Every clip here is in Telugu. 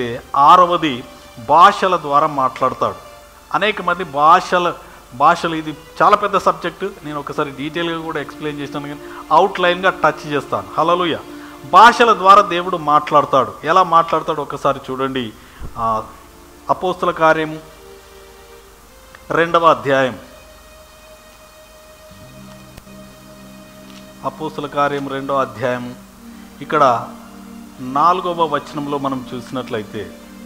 చూసినట్లయితే 6వది భాషల ద్వారా మాట్లాడతాడు. అనేక మంది భాషలు ఇది చాలా పెద్ద సబ్జెక్టు. నేను ఒకసారి డీటెయిల్గా కూడా ఎక్స్ప్లెయిన్ చేస్తాను, కానీ అవుట్లైన్గా టచ్ చేస్తాను. హల్లెలూయా. భాషల ద్వారా దేవుడు మాట్లాడతాడు. ఎలా మాట్లాడతాడు ఒకసారి చూడండి. అపోస్తుల కార్యము 2వ అధ్యాయం. అపోస్తుల కార్యం 2వ అధ్యాయం ఇక్కడ 4వ వచనంలో మనం చూసినట్లయితే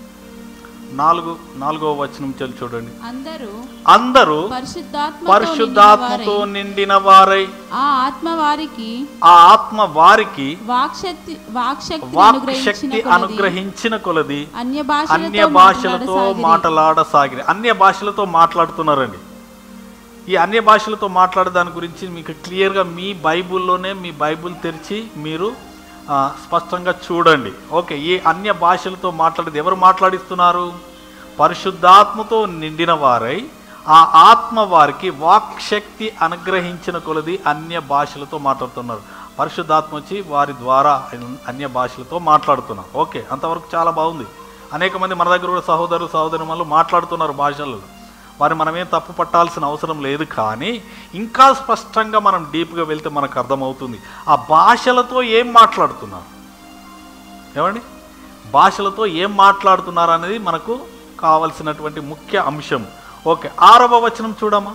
4వ వచనం చూడండి. అందరూ పరిశుద్ధాత్మతో నిండిన వారై ఆ ఆత్మ వారికి వాక్శక్తి అనుగ్రహించిన కొలది అన్య భాషలతో మాట్లాడసాగిరి. అన్య భాషలతో మాట్లాడుతున్నారండి. ఈ అన్య భాషలతో మాట్లాడే దాని గురించి మీకు క్లియర్గా మీ బైబుల్లోనే, మీ బైబుల్ తెరిచి మీరు స్పష్టంగా చూడండి. ఓకే, ఈ అన్య భాషలతో మాట్లాడేది ఎవరు మాట్లాడిస్తున్నారు? పరిశుద్ధాత్మతో నిండిన వారై ఆ ఆత్మ వారికి వాక్శక్తి అనుగ్రహించిన కొలది అన్య భాషలతో మాట్లాడుతున్నారు. పరిశుద్ధాత్మ వచ్చి వారి ద్వారా అన్య భాషలతో మాట్లాడుతున్నారు. ఓకే, అంతవరకు చాలా బాగుంది. అనేక మంది మన దగ్గర కూడా సహోదరులు మాట్లాడుతున్నారు భాషలలో. వారిని మనమేం తప్పు పట్టాల్సిన అవసరం లేదు. కానీ ఇంకా స్పష్టంగా మనం డీప్గా వెళ్తే మనకు అర్థమవుతుంది ఆ భాషలతో ఏం మాట్లాడుతున్నారు. ఏమండి, భాషలతో ఏం మాట్లాడుతున్నారు అనేది మనకు కావలసినటువంటి ముఖ్య అంశం. ఓకే, 6వ వచనం చూడమ్మా.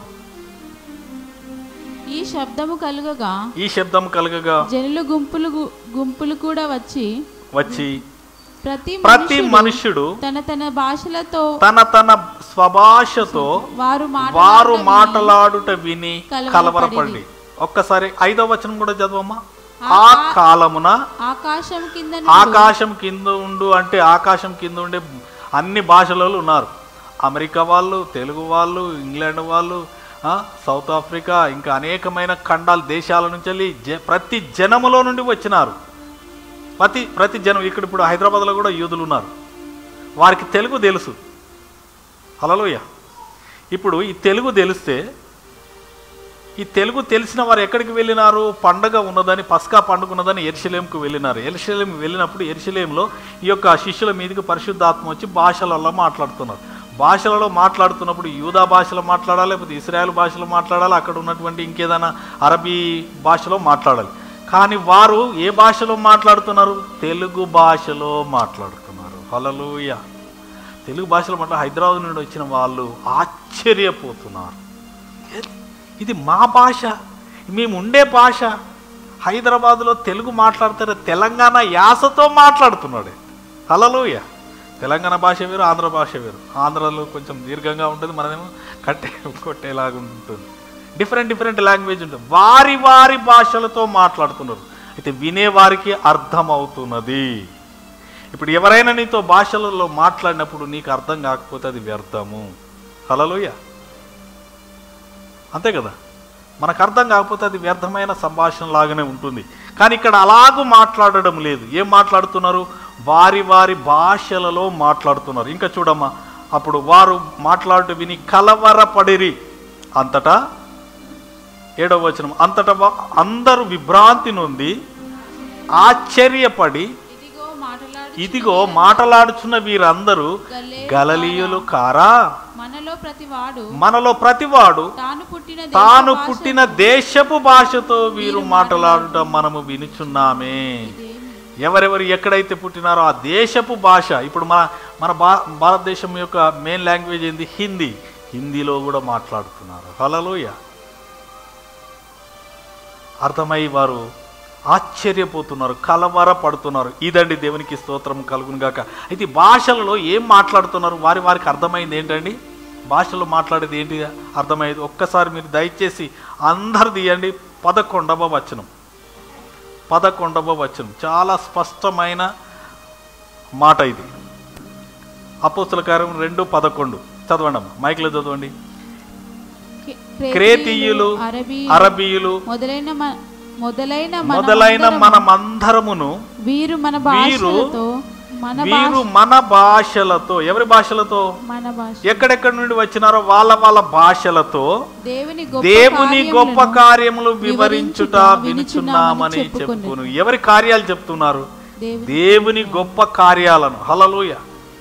ఈ శబ్దము కలుగగా జనులు గుంపులు కూడా వచ్చి ప్రతి మనుష్యుడు తన భాషలతో తన స్వభాషతో వారు మాట్లాడుట విని కలవరపడి. ఒక్కసారి 5వ వచనం కూడా చదవమ్మా. ఆ కాలమున ఆకాశం కింద ఉండు అంటే ఆకాశం కింద ఉండే అన్ని భాషలలో ఉన్నారు. అమెరికా వాళ్ళు, తెలుగు వాళ్ళు, ఇంగ్లాండ్ వాళ్ళు, సౌత్ ఆఫ్రికా, ఇంకా అనేకమైన ఖండాల దేశాల నుంచి వెళ్ళి ప్రతి జనములో నుండి వచ్చినారు. ప్రతి జనం. ఇప్పుడు హైదరాబాద్లో కూడా యూదులు ఉన్నారు. వారికి తెలుగు తెలుసు. హల్లెలూయా. ఇప్పుడు ఈ తెలుగు తెలిస్తే, ఈ తెలుగు తెలిసిన వారు ఎక్కడికి వెళ్ళినారు? పండగ ఉన్నదని, పస్కా పండుగ ఉన్నదని యెరూషలేముకు వెళ్ళినారు. యెరూషలేము వెళ్ళినప్పుడు యెరూషలేములో ఈ యొక్క శిష్యుల మీదకి పరిశుద్ధాత్మ వచ్చి భాషలలో మాట్లాడుతున్నారు. భాషలలో మాట్లాడుతున్నప్పుడు యూదా భాషలో మాట్లాడాలి, లేకపోతే ఇశ్రాయేల్ భాషలో మాట్లాడాలి, అక్కడ ఉన్నటువంటి ఇంకేదైనా అరబీ భాషలో మాట్లాడాలి. కానీ వారు ఏ భాషలో మాట్లాడుతున్నారు? తెలుగు భాషలో మాట్లాడుతున్నారు. హల్లెలూయా. తెలుగు భాషలో హైదరాబాద్ నుండి వచ్చిన వాళ్ళు ఆశ్చర్యపోతున్నారు. ఇది మా భాష, మేము ఉండే భాష. హైదరాబాద్లో తెలుగు మాట్లాడతారు, తెలంగాణ యాసతో మాట్లాడుతున్నాడు. హల్లెలూయా. తెలంగాణ భాష వేరు, ఆంధ్ర భాష వేరు. ఆంధ్రలో కొంచెం దీర్ఘంగా ఉంటుంది, మనమేమో కొట్టేలాగా ఉంటుంది. డిఫరెంట్ లాంగ్వేజ్ ఉంటుంది. వారి భాషలతో మాట్లాడుతున్నారు. అయితే వినేవారికి అర్థమవుతున్నది. ఇప్పుడు ఎవరైనా నీతో భాషలలో మాట్లాడినప్పుడు నీకు అర్థం కాకపోతే అది వ్యర్థము. హల్లెలూయా. అంతే కదా, మనకు అర్థం కాకపోతే అది వ్యర్థమైన సంభాషణ లాగానే ఉంటుంది. కానీ ఇక్కడ అలాగూ మాట్లాడడం లేదు. ఏం మాట్లాడుతున్నారు? వారి భాషలలో మాట్లాడుతున్నారు. ఇంకా చూడమ్మా, అప్పుడు వారు మాట్లాడుతూ విని కలవరపడిరి. అంతటా 7వ వచనం, అంతటా అందరూ విభ్రాంతి నొంది ఆశ్చర్యపడి, ఇదిగో మాట్లాడుచున్న వీరందరూ గలిలయులు కారా? మనలో ప్రతివాడు తాను పుట్టిన దేశపు భాషతో వీరు మాట్లాడటం మనము వినుచున్నామే. ఎవరెవరు ఎక్కడైతే పుట్టినారో ఆ దేశపు భాష. ఇప్పుడు మన భారతదేశం యొక్క మెయిన్ లాంగ్వేజ్ ఏంది? హిందీ. హిందీలో కూడా మాట్లాడుతున్నారు. హల్లెలూయా. అర్థమై వారు ఆశ్చర్యపోతున్నారు, కలవరపడుతున్నారు. ఇదండి దేవునికి స్తోత్రం కలుగును గాక. అయితే భాషలలో ఏం మాట్లాడుతున్నారు? వారికి అర్థమైంది ఏంటండి? భాషలో మాట్లాడేది ఏంటి అర్థమయ్యేది? ఒక్కసారి మీరు దయచేసి అందరు తీయండి. 11వ వచనం. 11వ వచనం చాలా స్పష్టమైన మాట ఇది. అపోస్తుల కార్యం 2:11 చదవండి అమ్మా, మైక్లో చదవండి. క్రేతీయులు, అరబీయులు మొదలైన మనమందరమును వీరు మన భాషలతో. ఎవరి భాషలతో? ఎక్కడెక్కడి నుండి వచ్చినారో వాళ్ళ భాషలతో దేవుని గొప్ప కార్యములు వివరించుట వినుచున్నామని చెప్పును. ఎవరి కార్యాలు చెప్తున్నారు? దేవుని గొప్ప కార్యాలను. హల్లెలూయా.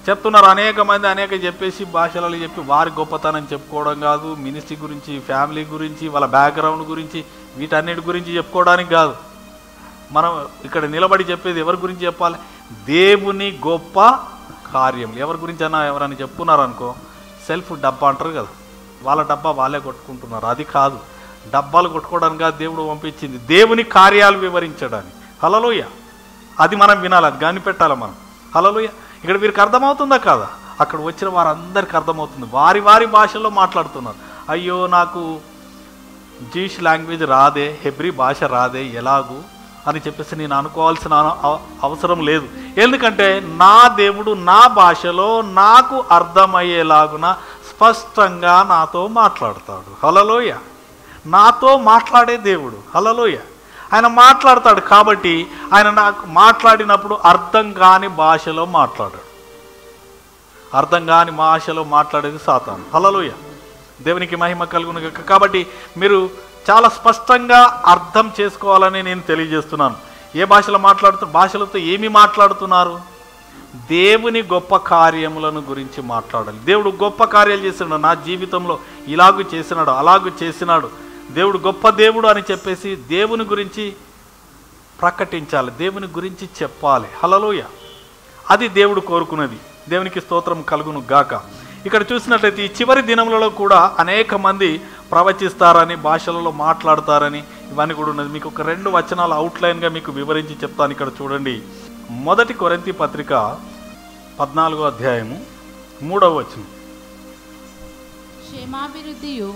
చెప్తున్నారు. అనేక మంది అనేక చెప్పేసి భాషలలో చెప్పి వారి గొప్పతనం చెప్పుకోవడం కాదు, మినిస్ట్రీ గురించి, ఫ్యామిలీ గురించి, వాళ్ళ బ్యాక్గ్రౌండ్ గురించి, వీటన్నిటి గురించి చెప్పుకోవడానికి కాదు. మనం ఇక్కడ నిలబడి చెప్పేది ఎవరి గురించి చెప్పాలి? దేవుని గొప్ప కార్యం. ఎవరి గురించి అన్నా ఎవరైనా చెప్పుకున్నారనుకో, సెల్ఫ్ డబ్బా అంటారు కదా, వాళ్ళ డబ్బా వాళ్ళే కొట్టుకుంటున్నారు. అది కాదు, డబ్బాలు కొట్టుకోవడానికి కాదు దేవుడు పంపించింది, దేవుని కార్యాలు వివరించడానికి. హల్లెలూయ. అది మనం వినాలి, అది కనిపెట్టాలి మనం. హల్లెలూయ. ఇక్కడ వీరికి అర్థమవుతుందా కాదా? అక్కడ వచ్చిన వారందరికీ అర్థమవుతుంది. వారి వారి భాషలో మాట్లాడుతున్నారు. అయ్యో నాకు జీష్ లాంగ్వేజ్ రాదే, హెబ్రీ భాష రాదే, ఎలాగూ అని చెప్పేసి నేను అనుకోవాల్సిన అవసరం లేదు. ఎందుకంటే నా దేవుడు నా భాషలో నాకు అర్థమయ్యేలాగున స్పష్టంగా నాతో మాట్లాడతాడు. హల్లెలూయ. నాతో మాట్లాడే దేవుడు. హల్లెలూయ. ఆయన మాట్లాడతాడు కాబట్టి ఆయన నాకు మాట్లాడినప్పుడు అర్థం కాని భాషలో మాట్లాడాడు. అర్థం కాని భాషలో మాట్లాడేది సాతాను. హల్లెలూయ. దేవునికి మహిమ కలుగును. కాబట్టి మీరు చాలా స్పష్టంగా అర్థం చేసుకోవాలని నేను తెలియజేస్తున్నాను. ఏ భాషలో భాషలతో ఏమి మాట్లాడుతున్నారు? దేవుని గొప్ప కార్యములను గురించి మాట్లాడాలి. దేవుడు గొప్ప కార్యాలు చేసినాడు, నా జీవితంలో ఇలాగూ చేసినాడు, అలాగూ చేసినాడు, దేవుడు గొప్ప దేవుడు అని చెప్పేసి దేవుని గురించి ప్రకటించాలి, దేవుని గురించి చెప్పాలి. హల్లెలూయ. అది దేవుడు కోరుకున్నది. దేవునికి స్తోత్రం కలుగును గాక. ఇక్కడ చూసినట్లయితే ఈ చివరి దినములలో కూడా అనేక మంది ప్రవచిస్తారని, భాషలలో మాట్లాడతారని, ఇవన్నీ కూడా ఉన్నది. మీకు ఒక 2 వచనాలు అవుట్లైన్గా మీకు వివరించి చెప్తాను. ఇక్కడ చూడండి, 1 కొరింథీ పత్రిక 14వ అధ్యాయము 3వ వచనం. క్షేమాభివృద్ధియు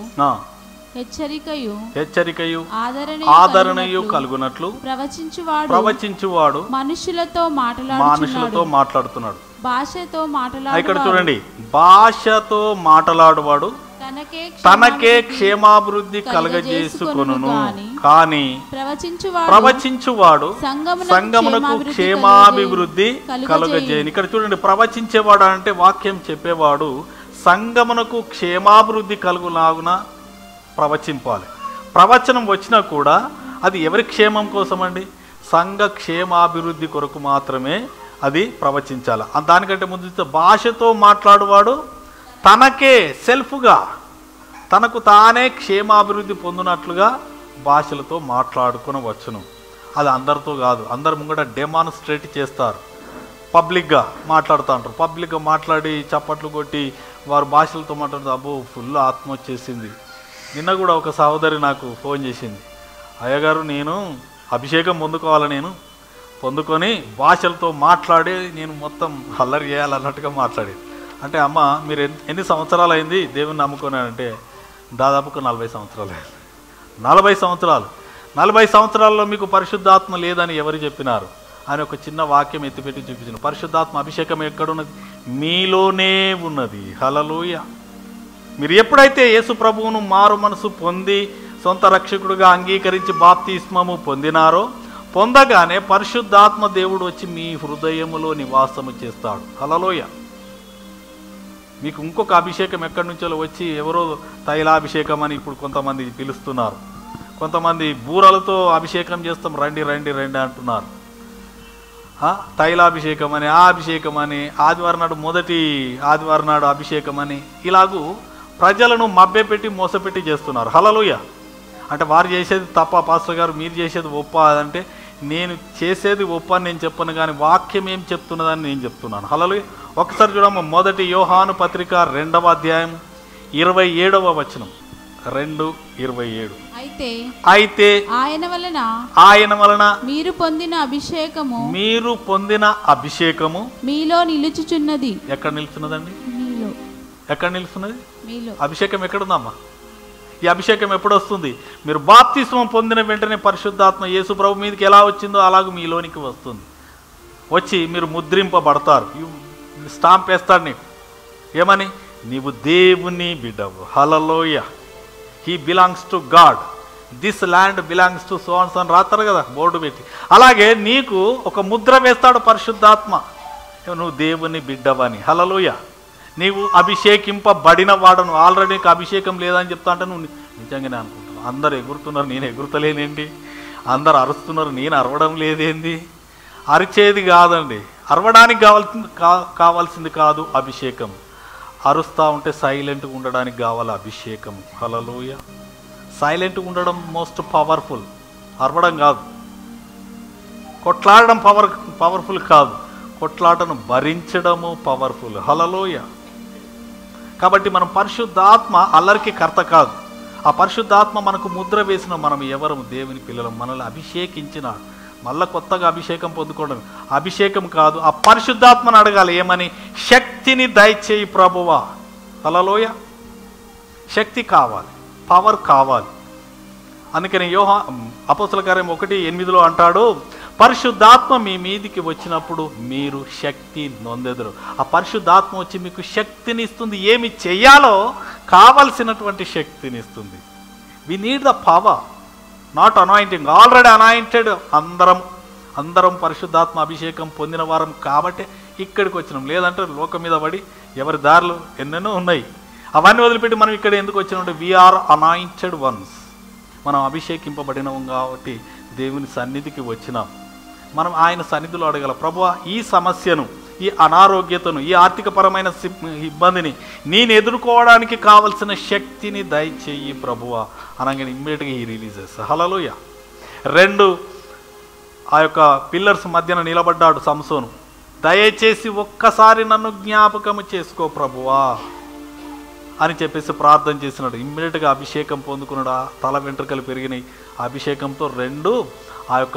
హెచ్చరికయు ఆదరణయు కలుగునట్లు ప్రవచించువాడు మనుషులతో మాట్లాడుతున్నాడు. భాషతో ఇక్కడ చూడండి, భాషతో మాట్లాడువాడు తనకే క్షేమాభివృద్ధి కలగజేసుకొనును, కానీ ప్రవచించువాడు సంగమునకు క్షేమాభివృద్ధి కలగజేయను. ఇక్కడ చూడండి, ప్రవచించేవాడు అంటే వాక్యం చెప్పేవాడు సంగమునకు క్షేమాభివృద్ధి కలుగులాగున ప్రవచింపాలి. ప్రవచనం వచ్చినా కూడా అది ఎవరి క్షేమం కోసం అండి? సంఘ క్షేమాభివృద్ధి కొరకు మాత్రమే అది ప్రవచించాలి. దానికంటే ముందు భాషతో మాట్లాడువాడు తనకే సెల్ఫ్గా తనకు తానే క్షేమాభివృద్ధి పొందినట్లుగా భాషలతో మాట్లాడుకునవచ్చును. అది అందరితో కాదు, అందరు ముంగట డెమాన్స్ట్రేట్ చేస్తారు, పబ్లిక్గా మాట్లాడుతూ ఉంటారు. పబ్లిక్గా మాట్లాడి చప్పట్లు కొట్టి వారు భాషలతో మాట్లాడుతూ అబ్బో ఫుల్ ఆత్మ వచ్చేసింది. నిన్న కూడా ఒక సహోదరి నాకు ఫోన్ చేసింది, అయ్యగారు నేను అభిషేకం పొందుకొని భాషలతో మాట్లాడి నేను మొత్తం అల్లరి చేయాలన్నట్టుగా మాట్లాడేది. అంటే అమ్మ మీరు ఎన్ని సంవత్సరాలు అయింది దేవుని నమ్ముకున్నానంటే దాదాపుగా 40 సంవత్సరాలు అయింది. 40 సంవత్సరాలు. 40 సంవత్సరాల్లో మీకు పరిశుద్ధాత్మ లేదని ఎవరు చెప్పినారు అని ఒక చిన్న వాక్యం ఎత్తిపెట్టి చూపించిన. పరిశుద్ధాత్మ అభిషేకం ఎక్కడున్నది? మీలోనే ఉన్నది. హల్లెలూయ. మీరు ఎప్పుడైతే యేసు ప్రభువును మారు మనసు పొంది సొంత రక్షకుడుగా అంగీకరించి బాప్తిస్మము పొందినారో, పొందగానే పరిశుద్ధాత్మ దేవుడు వచ్చి మీ హృదయములో నివాసము చేస్తాడు. హల్లెలూయ. మీకు ఇంకొక అభిషేకం ఎక్కడి నుంచో వచ్చి ఎవరో తైలాభిషేకం అని ఇప్పుడు కొంతమంది పిలుస్తున్నారు, కొంతమంది బూరలతో అభిషేకం చేస్తాం రండి రండి రండి అంటున్నారు. తైలాభిషేకం అని, ఆ అభిషేకం అని, ఆదివారం నాడు మొదటి ఆదివారం నాడు అభిషేకం అని, ఇలాగూ ప్రజలను మభ్యపెట్టి మోసపెట్టి చేస్తున్నారు. హల్లెలూయ. అంటే వారు చేసేది తప్ప పాస్టర్ గారు, మీరు చేసేది ఒప్ప అంటే నేను చేసేది ఒప్ప అని నేను చెప్పను, కానీ వాక్యం ఏం చెప్తున్నదని నేను చెప్తున్నాను. హల్లెలూయ. ఒకసారి చూడమ్మ, 1 యోహాను పత్రిక 2వ అధ్యాయం 27వ వచనం. 2:27. అయితే ఆయన వలన మీరు పొందిన అభిషేకము మీలో నిలుచుచున్నది. ఎక్కడ నిలుచున్నదండి? ఎక్కడ నిలుస్తున్నది? అభిషేకం ఎక్కడుందమ్మా? ఈ అభిషేకం ఎప్పుడు వస్తుంది? మీరు బాప్తిస్మం పొందిన వెంటనే పరిశుద్ధాత్మ యేసు ప్రభు మీదకి ఎలా వచ్చిందో అలాగే మీలోనికి వస్తుంది. వచ్చి మీరు ముద్రింపబడతారు. స్టాంప్ వేస్తాడు నీకు. ఏమని? నీవు దేవుని బిడ్డవు. హల్లెలూయ. He belongs to God, this land belongs to so and so అని రాస్తారు కదా బోర్డు పెట్టి. అలాగే నీకు ఒక ముద్ర వేస్తాడు పరిశుద్ధాత్మ, నువ్వు దేవుని బిడ్డవని. హల్లెలూయ. నీవు అభిషేకింపబడిన వాడను. ఆల్రెడీ నీకు అభిషేకం లేదని చెప్తా అంటే నువ్వు నిజంగానే అనుకుంటున్నావు. అందరు ఎగురుతున్నారు, నేను ఎగురుతలేనేంటి? అందరు అరుస్తున్నారు, నేను అరవడం లేదేంది? అరిచేది కాదండి, అరవడానికి కావాల్సింది కాదు అభిషేకం. అరుస్తూ ఉంటే సైలెంట్గా ఉండడానికి కావాలి అభిషేకం. హల్లెలూయా. సైలెంట్గా ఉండడం మోస్ట్ పవర్ఫుల్, అరవడం కాదు. కొట్లాడడం పవర్ఫుల్ కాదు, కొట్లాటను భరించడము పవర్ఫుల్. హల్లెలూయా. కాబట్టి మనం పరిశుద్ధాత్మ అల్లరికి కర్త కాదు. ఆ పరిశుద్ధాత్మ మనకు ముద్ర వేసిన మనం ఎవరు? దేవుని పిల్లలం. మనల్ని అభిషేకించినాడు. మళ్ళా కొత్తగా అభిషేకం పొందుకోవడం అభిషేకం కాదు, ఆ పరిశుద్ధాత్మను అడగాలి. ఏమని? శక్తిని దయచేయి ప్రభువా. హల్లెలూయా. శక్తి కావాలి, పవర్ కావాలి. అందుకని అపోస్తలుల కార్యం 1:8 అంటాడు, పరిశుద్ధాత్మ మీ మీదికి వచ్చినప్పుడు మీరు శక్తి నొందెదరు. ఆ పరిశుద్ధాత్మ వచ్చి మీకు శక్తిని ఇస్తుంది. ఏమి చెయ్యాలో కావలసినటువంటి శక్తిని ఇస్తుంది. We need the power, not anointing. Already anointed అందరం పరిశుద్ధాత్మ అభిషేకం పొందిన వారం కాబట్టి ఇక్కడికి వచ్చినాం. లేదంటే లోకం మీద పడి ఎవరి దారులు ఎన్నెన్నో ఉన్నాయి, అవన్నీ వదిలిపెట్టి మనం ఇక్కడ ఎందుకు వచ్చినామంటే వీఆర్ అనాయింటెడ్ వన్స్. మనం అభిషేకింపబడినాం కాబట్టి దేవుని సన్నిధికి వచ్చినాం. మనం ఆయన సన్నిధిలో అడగల, ప్రభువా ఈ సమస్యను, ఈ అనారోగ్యతను, ఈ ఆర్థికపరమైన ఇబ్బందిని నేను ఎదుర్కోవడానికి కావలసిన శక్తిని దయచేయి ప్రభువా అనగానే ఇమ్మీడియట్గా ఈ రిలీజ్ చేస్తా. హల్లెలూయా. 2 ఆ యొక్క పిల్లర్స్ మధ్యన నిలబడ్డాడు సంసోను. దయచేసి ఒక్కసారి నన్ను జ్ఞాపకము చేసుకో ప్రభువా అని చెప్పేసి ప్రార్థన చేసినాడు. ఇమ్మీడియట్గా అభిషేకం పొందుకున్నాడు. తల వెంట్రుకలు పెరిగినాయి. అభిషేకంతో 2 ఆ యొక్క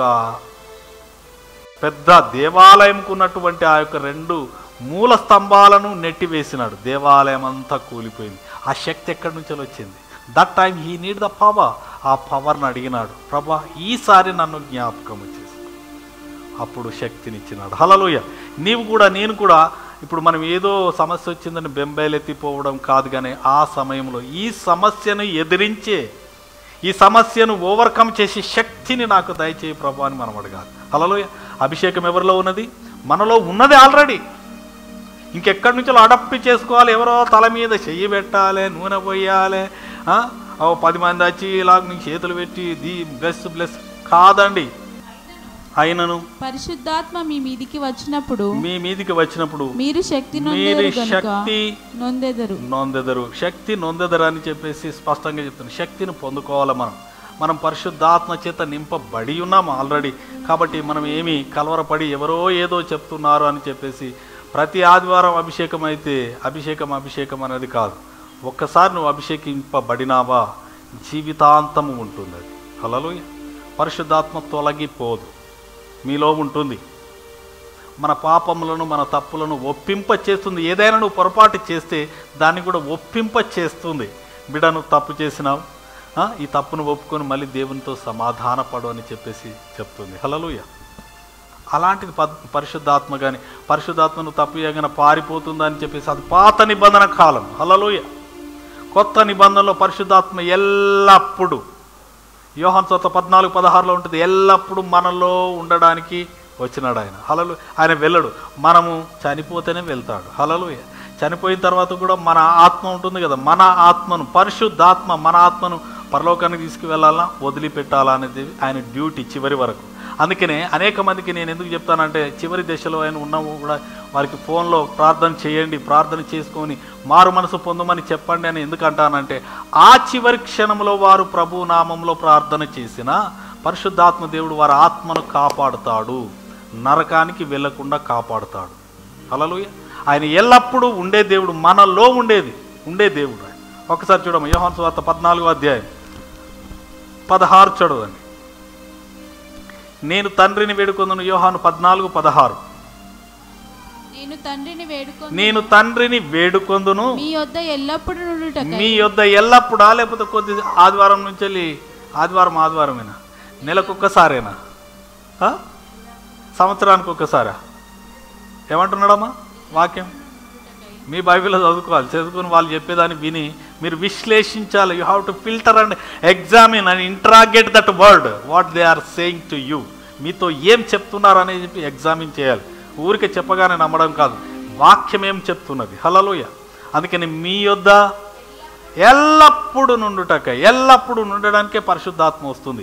పెద్ద దేవాలయంకు ఉన్నటువంటి ఆ యొక్క 2 మూల స్తంభాలను నెట్టివేసినాడు. దేవాలయం అంతా కూలిపోయింది. ఆ శక్తి ఎక్కడి నుంచి వచ్చింది? That time he need the power. ఆ పవర్ని అడిగినాడు, ప్రభా ఈసారి నన్ను జ్ఞాపకము చేసుకో. అప్పుడు శక్తినిచ్చినాడు. హల్లెలూయా. నీవు కూడా నేను కూడా ఇప్పుడు మనం ఏదో సమస్య వచ్చిందని బెంబేలెత్తిపోవడం కాదు, కానీ ఆ సమయంలో ఈ సమస్యను ఎదిరించే, ఈ సమస్యను ఓవర్కమ్ చేసి శక్తిని నాకు దయచేయి ప్రభు అని మనం అడగాలి. హల్లెలూయా. అభిషేకం ఎవరిలో ఉన్నది? మనలో ఉన్నది ఆల్రెడీ. ఇంకెక్కడి నుంచో అడాప్ట్ చేసుకోవాలి. ఎవరో తల మీద చెయ్యి పెట్టాలి, నూనె పోయాలి, 10 మంది వచ్చి ఇలాగ నీకు చేతులు పెట్టి బ్లెస్ కాదండి. అయినను పరిశుద్ధాత్మ మీ మీదికి వచ్చినప్పుడు మీరు శక్తి నొందెదరు. శక్తి నొందెదరు అని చెప్పేసి స్పష్టంగా చెప్తున్నాను. శక్తిని పొందుకోవాలి. మనం పరిశుద్ధాత్మ చేత నింపబడి ఉన్నాము ఆల్రెడీ. కాబట్టి మనం ఏమి కలవరపడి ఎవరో ఏదో చెప్తున్నారు అని చెప్పేసి ప్రతి ఆదివారం అభిషేకం అయితే అభిషేకం అనేది కాదు. ఒక్కసారి నువ్వు అభిషేకింపబడినావా జీవితాంతము ఉంటుంది అది. హల్లెలూయా. పరిశుద్ధాత్మ తొలగిపోదు, మీలో ఉంటుంది. మన పాపములను, మన తప్పులను ఒప్పింప చేస్తుంది. ఏదైనా నువ్వు పొరపాటు చేస్తే దాన్ని కూడా ఒప్పింప చేస్తుంది. బిడ్డ నువ్వు తప్పు చేసినావు, ఈ తప్పును ఒప్పుకొని మళ్ళీ దేవునితో సమాధానపడు అని చెప్పేసి చెప్తుంది. హల్లెలూయా. అలాంటిది పరిశుద్ధాత్మ. కానీ పరిశుద్ధాత్మను తప్పు చేయగానే పారిపోతుందని చెప్పేసి అది పాత నిబంధన కాలం. హల్లెలూయా. కొత్త నిబంధనలో పరిశుద్ధాత్మ ఎల్లప్పుడూ, యోహాను సువార్త 14:16 ఉంటుంది, ఎల్లప్పుడూ మనలో ఉండడానికి వచ్చినాడు ఆయన. హల్లెలూయా. ఆయన వెళ్ళడు, మనము చనిపోతేనే వెళ్తాడు. హల్లెలూయా. చనిపోయిన తర్వాత కూడా మన ఆత్మ ఉంటుంది కదా, మన ఆత్మను, పరిశుద్ధాత్మ మన ఆత్మను పరలోకానికి తీసుకువెళ్ళాలా, వదిలిపెట్టాలా అనేది ఆయన డ్యూటీ చివరి వరకు. అందుకనే అనేక మందికి నేను ఎందుకు చెప్తానంటే, చివరి దశలో ఆయన ఉన్నాము కూడా వారికి ఫోన్లో ప్రార్థన చేయండి, ప్రార్థన చేసుకొని మారు మనసు పొందమని చెప్పండి అని ఎందుకు అంటానంటే, ఆ చివరి క్షణంలో వారు ప్రభు నామంలో ప్రార్థన చేసిన పరిశుద్ధాత్మ దేవుడు వారి ఆత్మను కాపాడుతాడు, నరకానికి వెళ్లకుండా కాపాడుతాడు. హల్లెలూయా. ఆయన ఎల్లప్పుడూ ఉండే దేవుడు, మనలో ఉండే దేవుడు. ఒకసారి చూడము, యోహాను సువార్త 14:16 చదవండి. నేను తండ్రిని వేడుకొందును. యోహాను 14:16. నేను తండ్రిని వేడుకొందును మీ యొద్ద ఎల్లప్పుడా, లేకపోతే కొద్ది ఆదివారం నుంచి వెళ్ళి ఆదివారమేనా, నెలకొక్కసారేనా, సంవత్సరానికి ఒక్కసారా? ఏమంటున్నాడమ్మా వాక్యం? మీ బైబిల్లో చదువుకుని వాళ్ళు చెప్పేదాన్ని విని మీరు విశ్లేషించాలి. You have to filter and examine and interrogate that word, what they are saying to you. మీతో ఏం చెప్తున్నారు అనేది చెప్పి ఎగ్జామిన్ చేయాలి. ఊరికే చెప్పగానే నమ్మడం కాదు, వాక్యం ఏం చెప్తున్నది. హల్లెలూయా. అందుకని మీ యొద్ద ఎల్లప్పుడూ నుండుటకై, ఎల్లప్పుడూ నుండడానికే పరిశుద్ధాత్మ వస్తుంది.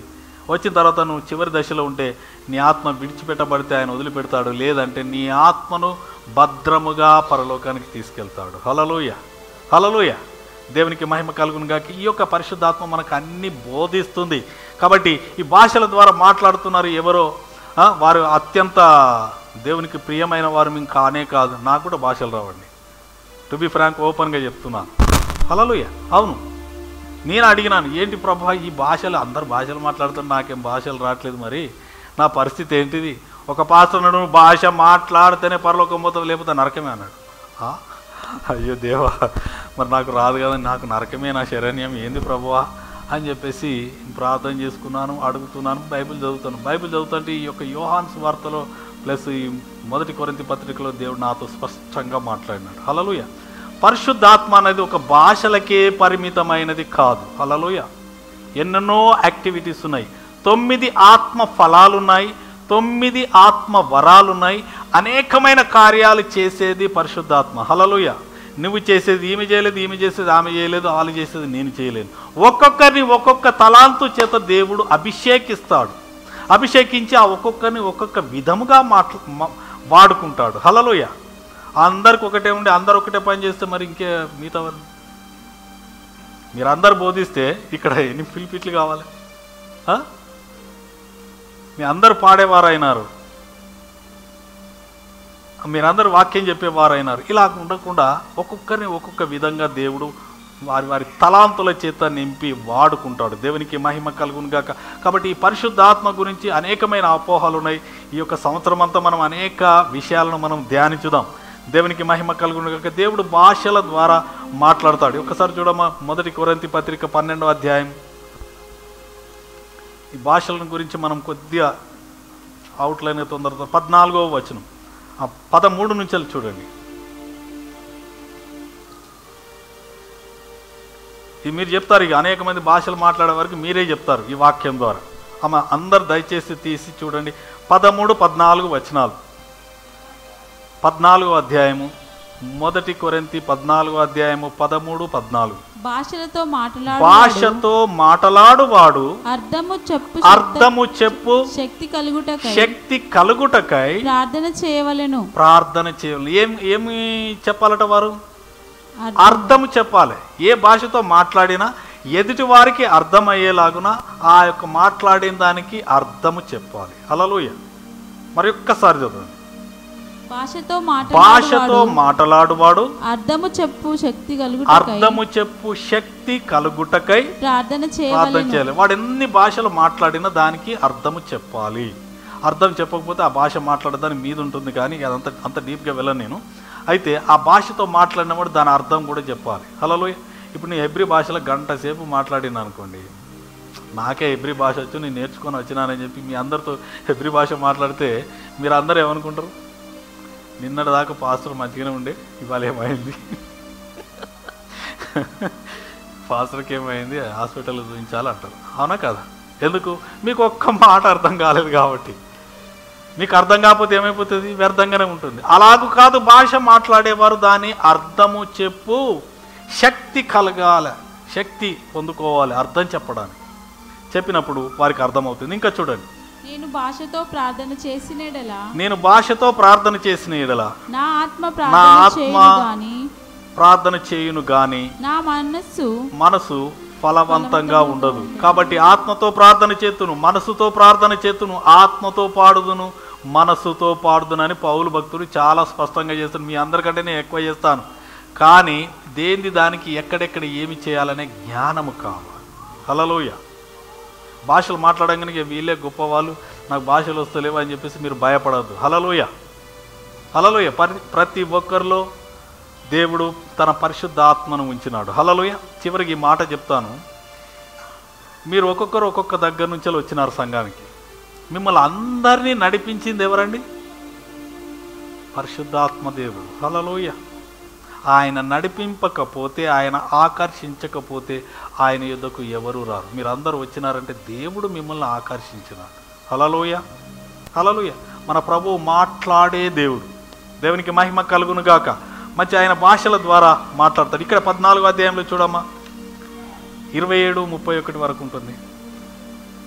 వచ్చిన తర్వాత నువ్వు చివరి దశలో ఉంటే నీ ఆత్మ విడిచిపెట్టబడితే ఆయన వదిలిపెడతాడు, లేదంటే నీ ఆత్మను భద్రముగా పరలోకానికి తీసుకెళ్తాడు. హల్లెలూయా, హల్లెలూయా. దేవునికి మహిమ కలుగును గాక. ఈ యొక్క పరిశుద్ధాత్మ మనకు అన్ని బోధిస్తుంది. కాబట్టి ఈ భాషల ద్వారా మాట్లాడుతున్నారు ఎవరో, వారు అత్యంత దేవునికి ప్రియమైన వారు మేము కానే కాదు. నాకు కూడా భాషలు రావండి, టు బి ఫ్రాంక్, ఓపెన్గా చెప్తున్నాను. హల్లెలూయా. అవును, నేను అడిగినాను, ఏంటి ప్రభా ఈ భాషలు, అందరు భాషలు మాట్లాడుతున్నారు, నాకేం భాషలు రావట్లేదు, మరి నా పరిస్థితి ఏంటిది? ఒక పాస్టర్ అన్నాడు, భాష మాట్లాడితేనే పరలోకం పోతావు, లేకపోతే నరకమే అన్నాడు. అయ్యో దేవా, మరి నాకు రాదు కదా, నాకు నరకమే నా శరణ్యం, ఏంది ప్రభువా అని చెప్పేసి ప్రార్థన చేసుకున్నాను, అడుగుతున్నాను, బైబిల్ చదువుతాను. బైబిల్ చదువుతుంటే ఈ యొక్క యోహాను సువార్తలో ప్లస్ ఈ 1 కొరింథీ పత్రికలో దేవుడు నాతో స్పష్టంగా మాట్లాడినాడు. హల్లెలూయా. పరిశుద్ధాత్మ అనేది ఒక భాషలకే పరిమితమైనది కాదు. హల్లెలూయా. ఎన్నెన్నో యాక్టివిటీస్ ఉన్నాయి, 9 ఆత్మ ఫలాలున్నాయి, 9 ఆత్మ వరాలున్నాయి, అనేకమైన కార్యాలు చేసేది పరిశుద్ధాత్మ. హల్లెలూయా. నువ్వు చేసేది ఈమె చేయలేదు, ఈమె చేసేది ఆమె చేయలేదు, వాళ్ళు చేసేది నేను చేయలేను. ఒక్కొక్కరిని ఒక్కొక్క తలాంతు చేత దేవుడు అభిషేకిస్తాడు. అభిషేకించి ఆ ఒక్కొక్కరిని ఒక్కొక్క విధముగా వాడుకుంటాడు. హల్లెలూయా. అందరికి ఒకటే ఉండి అందరు ఒకటే పని చేస్తే మరి ఇంకే మిగతా మీరు అందరు బోధిస్తే ఇక్కడ ఎన్ని పిలిపిట్లు కావాలి? మీ అందరు పాడేవారైనారు, మీరందరూ వాక్యం చెప్పేవారైనారు. ఇలా ఉండకుండా ఒక్కొక్కరిని ఒక్కొక్క విధంగా దేవుడు వారి వారి తలాంతుల చేత నింపి వాడుకుంటాడు. దేవునికి మహిమ కలుగును గాక. కాబట్టి ఈ పరిశుద్ధాత్మ గురించి అనేకమైన అపోహలు ఉన్నాయి. ఈ యొక్క సంవత్సరం అంతా మనం అనేక విషయాలను మనం ధ్యానించుదాం. దేవునికి మహిమ కలుగును గాక. దేవుడు భాషల ద్వారా మాట్లాడతాడు. ఒకసారి చూడమ్మా, 1 కొరింథీ పత్రిక 12వ అధ్యాయం. ఈ భాషల గురించి మనం కొద్దిగా అవుట్లైన్ తొందరతో 14వ వచనం, 13 నుంచి చూడండి. ఇది మీరు చెప్తారు, ఇక అనేక మంది భాషలు మాట్లాడే వరకు మీరే చెప్తారు ఈ వాక్యం ద్వారా. అందరు దయచేసి తీసి చూడండి 13, 14 వచనాలు. 14వ అధ్యాయము 1 కొరింథీ 14వ అధ్యాయము 13, 14. భాషతో మాటలాడువాడు అర్థము చెప్పు శక్తి కలుగుటకై ప్రార్థన చేయవలెను. ఏమి చెప్పాలట వారు? అర్థము చెప్పాలి. ఏ భాషతో మాట్లాడినా ఎదుటి వారికి అర్థమయ్యేలాగున ఆ యొక్క మాట్లాడిన దానికి అర్థము చెప్పాలి. హల్లెలూయా. మరి ఒక్కసారి చదవండి. భాషతో మాటలాడువాడు అర్థము చెప్పు శక్తి కలుగుటకై ప్రార్థన చేయాలి. వాడు ఎన్ని భాషలు మాట్లాడినా దానికి అర్థము చెప్పాలి. అర్థం చెప్పకపోతే ఆ భాష మాట్లాడదాని మీద ఉంటుంది, కానీ అంత డీప్గా వెళ్ళను నేను. అయితే ఆ భాషతో మాట్లాడినప్పుడు దాని అర్థం కూడా చెప్పాలి. హల్లెలూయా. ఇప్పుడు నేను హెబ్రీ భాషలో గంట సేపు మాట్లాడినా అనుకోండి, నాకే హెబ్రీ భాష వచ్చు, నేను నేర్చుకొని వచ్చినానని చెప్పి మీ అందరితో హెబ్రీ భాష మాట్లాడితే మీరు అందరూ ఏమనుకుంటారు? నిన్నటి దాకా పాస్టర్ మంచిగానే ఉండే, ఇవాళ ఏమైంది, పాస్టర్కి ఏమైంది, హాస్పిటల్లో చూపించాలి అంటారు. అవునా కదా? ఎందుకు? మీకు ఒక్క మాట అర్థం కాలేదు కాబట్టి. మీకు అర్థం కాకపోతే ఏమైపోతుంది? వ్యర్థంగానే ఉంటుంది. అలాగూ కాదు, భాష మాట్లాడేవారు దాని అర్థము చెప్పు శక్తి కలగాలి, శక్తి పొందుకోవాలి అర్థం చెప్పడానికి. చెప్పినప్పుడు వారికి అర్థమవుతుంది. ఇంకా చూడండి, నేను భాషతో ప్రార్థన చేసిన ఎడల నా ఆత్మ ప్రార్థన చేయును గాని నా మనసు ఫలవంతంగా ఉండదు. కాబట్టి ఆత్మతో ప్రార్థన చేతును, మనసుతో ప్రార్థన చేతును, ఆత్మతో పాడుదును, మనసుతో పాడుదును అని పౌలు భక్తుడు చాలా స్పష్టంగా చేస్తాను. మీ అందరికంటే నేను ఎక్కువ చేస్తాను, కానీ దేని దానికి ఎక్కడెక్కడ ఏమి చేయాలనే జ్ఞానము కావాలి. హల్లెలూయా. భాషలు మాట్లాడగానే వీళ్ళే గొప్పవాళ్ళు, నాకు భాషలు వస్తలేవు అని చెప్పేసి మీరు భయపడద్దు. హల్లెలూయా, హల్లెలూయా. ప్రతి ఒక్కరిలో దేవుడు తన పరిశుద్ధ ఆత్మను ఉంచినాడు. హల్లెలూయా. చివరికి ఈ మాట చెప్తాను, మీరు ఒక్కొక్కరు ఒక్కొక్క దగ్గర నుంచి వచ్చినారు సంఘానికి. మిమ్మల్ని అందరినీ నడిపించింది ఎవరండి? పరిశుద్ధాత్మ దేవుడు. హల్లెలూయా. ఆయన నడిపింపకపోతే, ఆయన ఆకర్షించకపోతే ఆయన యుద్ధకు ఎవరు రారు. మీరు అందరూ వచ్చినారంటే దేవుడు మిమ్మల్ని ఆకర్షించినాడు. హల్లెలూయా, హల్లెలూయా. మన ప్రభువు మాట్లాడే దేవుడు. దేవునికి మహిమ కలుగును గాక. మంచి ఆయన భాషల ద్వారా మాట్లాడతాడు. ఇక్కడ 14వ అధ్యాయంలో చూడమ్మా, 27, 31 వరకు ఉంటుంది.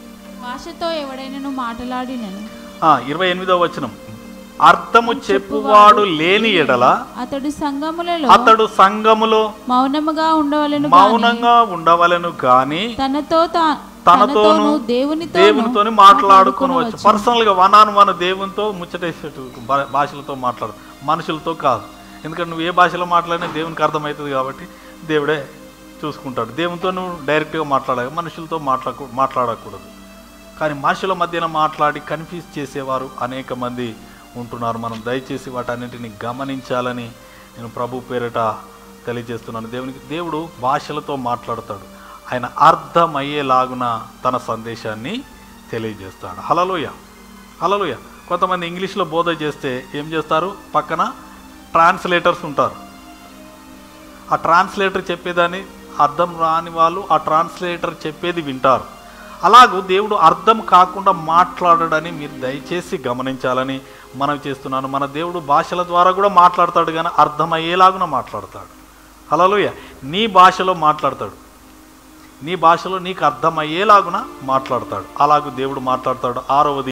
భాషతో ఎవడైనను మాట్లాడినను 28వ వచనం, అర్థము చెప్పువాడు లేని ఎడల అతడు సంఘములో మౌనంగా ఉండవలెను గాని తనతోను దేవునితోని మాట్లాడుకోవచ్చు. పర్సనల్గా వన్ ఆన్ వన్ దేవునితో ముచ్చటేసేటు భాషలతో మాట్లాడు, మనుషులతో కాదు. ఎందుకంటే నువ్వు ఏ భాషలో మాట్లాడినా దేవునికి అర్థమవుతుంది కాబట్టి దేవుడే చూసుకుంటాడు. దేవునితో నువ్వు డైరెక్ట్గా మాట్లాడాలి, మనుషులతో మాట్లాడకూడదు. కానీ మనుషుల మధ్యన మాట్లాడి కన్ఫ్యూజ్ చేసేవారు అనేక మంది ఉంటున్నారు. మనం దయచేసి వాటన్నింటిని గమనించాలని నేను ప్రభు పేరిట తెలియజేస్తున్నాను. దేవుడు భాషలతో మాట్లాడతాడు, ఆయన అర్థమయ్యేలాగున తన సందేశాన్ని తెలియజేస్తాడు. హల్లెలూయా, హల్లెలూయా. కొంతమంది ఇంగ్లీష్లో బోధ చేస్తే ఏం చేస్తారు, పక్కన ట్రాన్స్లేటర్స్ ఉంటారు. ఆ ట్రాన్స్లేటర్ చెప్పేదాన్ని అర్థం రాని వాళ్ళు ఆ ట్రాన్స్లేటర్ చెప్పేది వింటారు. అలాగూ దేవుడు అర్థం కాకుండా మాట్లాడడని మీరు దయచేసి గమనించాలని మనం చేస్తున్నాను. మన దేవుడు భాషల ద్వారా కూడా మాట్లాడతాడు, కానీ అర్థమయ్యేలాగున మాట్లాడతాడు. హల్లెలూయా. నీ భాషలో మాట్లాడతాడు, నీ భాషలో నీకు అర్థమయ్యేలాగున మాట్లాడతాడు. అలాగూ దేవుడు మాట్లాడతాడు. 6వది